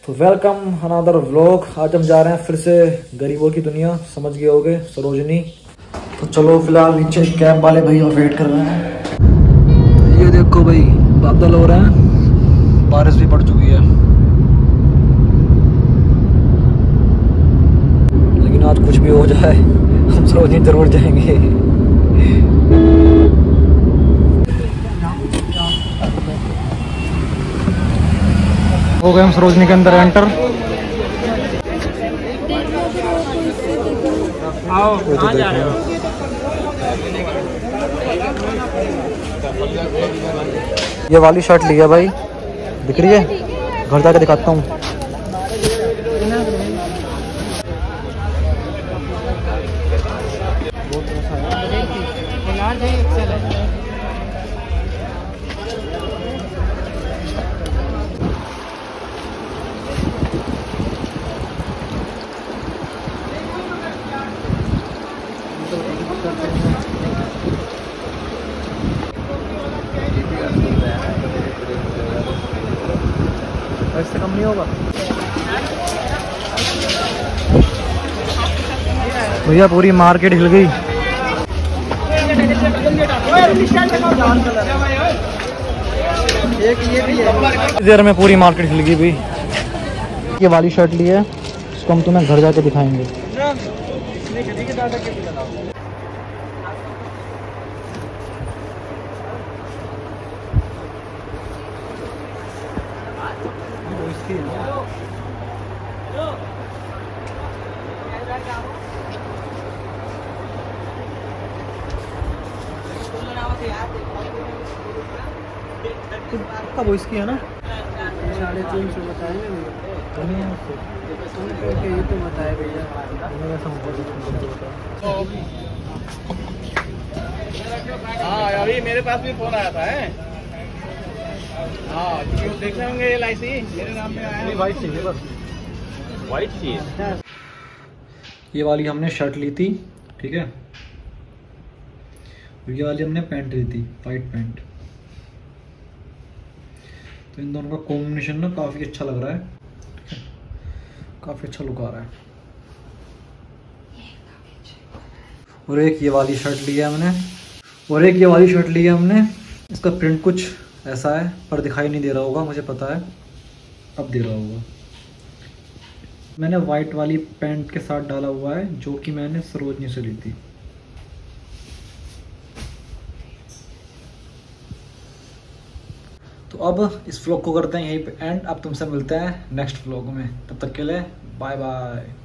तो welcome another vlog. आज हम जा रहे हैं फिर से गरीबों की दुनिया, समझ गए होगे, सरोजनी। तो चलो फिलहाल नीचे कैब वाले भैया वेट कर रहे हैं। ये देखो भाई, बादल हो रहे हैं, बारिश भी पड़ चुकी है, लेकिन आज कुछ भी हो जाए हम सरोजनी जरूर जाएंगे। हो गए हम सरोजनी के अंदर एंटर। आओ, कहाँ जा रहे हो? ये वाली शर्ट ली है भाई, दिख रही है? घर जाके दिखाता हूँ। इससे कम नहीं होगा भैया, पूरी मार्केट हिल गई। देर में पूरी मार्केट हिल गई भाई। ये वाली शर्ट ली है, इसको हम तुम्हें घर जाके दिखाएंगे। कब इसकी है ना 350 बताएंगे ये तो बताए भैया। हाँ अभी मेरे पास भी फोन आया था है। हाँ देख रहे होंगे LIC मेरे नाम में आया। वाइट चाहिए बस, वाइट चाहिए। ये वाली हमने शर्ट ली थी, ठीक है, और ये वाली हमने पैंट ली थी, वाइट पैंट। तो इन दोनों का कॉम्बिनेशन ना काफ़ी अच्छा लग रहा है, काफ़ी अच्छा लुक आ रहा है। और एक ये वाली शर्ट ली है हमने, इसका प्रिंट कुछ ऐसा है, पर दिखाई नहीं दे रहा होगा, मुझे पता है, अब दे रहा होगा। मैंने वाइट वाली पैंट के साथ डाला हुआ है, जो कि मैंने सरोजनी से ली थी। तो अब इस व्लॉग को करते हैं यहीं पे एंड। अब तुमसे मिलते हैं नेक्स्ट व्लॉग में, तब तक के लिए बाय बाय।